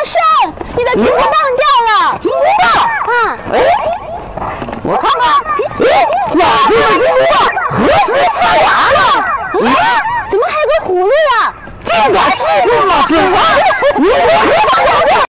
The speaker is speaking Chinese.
生，你的金箍棒掉了。 金箍棒？ 啊！ 哎，我看看，咦，老师的金箍棒何时发芽了？ 哎，怎么还有个葫芦啊？ 这我是用了，水王，你我